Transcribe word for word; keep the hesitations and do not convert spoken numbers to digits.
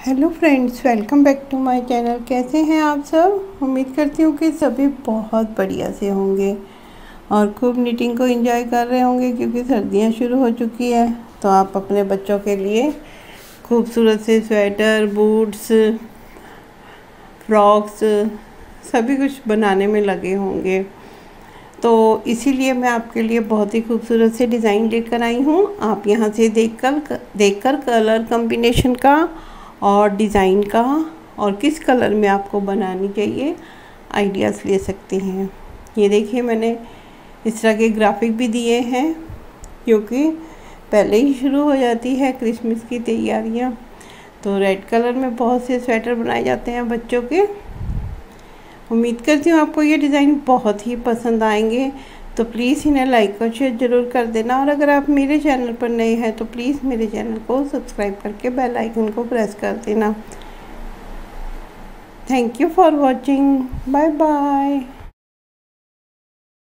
Hello friends, welcome back to my channel. कैसे हैं आप सब? उम्मीद करती हूँ कि सभी बहुत बढ़िया से होंगे और खूब नीटिंग को एंजॉय कर रहे होंगे, क्योंकि सर्दियाँ शुरू हो चुकी है। तो आप अपने बच्चों के लिए खूबसूरत से स्वेटर, बूट्स, फ्रॉक्स सभी कुछ बनाने में लगे होंगे। तो इसीलिए मैं आपके लिए बहुत ही खूबसूरत से डिज़ाइन लेकर आई हूँ। आप यहाँ से देखकर देखकर कलर कॉम्बिनेशन का और डिज़ाइन का और किस कलर में आपको बनानी चाहिए आइडियाज़ ले सकते हैं। ये देखिए, मैंने इस तरह के ग्राफिक भी दिए हैं, क्योंकि पहले ही शुरू हो जाती है क्रिसमस की तैयारियाँ। तो रेड कलर में बहुत से स्वेटर बनाए जाते हैं बच्चों के। उम्मीद करती हूँ आपको ये डिज़ाइन बहुत ही पसंद आएंगे। तो प्लीज़ इन्हें लाइक और शेयर ज़रूर कर देना। और अगर आप मेरे चैनल पर नए हैं तो प्लीज़ मेरे चैनल को सब्सक्राइब करके बेल आइकन को प्रेस कर देना। Thank you for watching. Bye bye.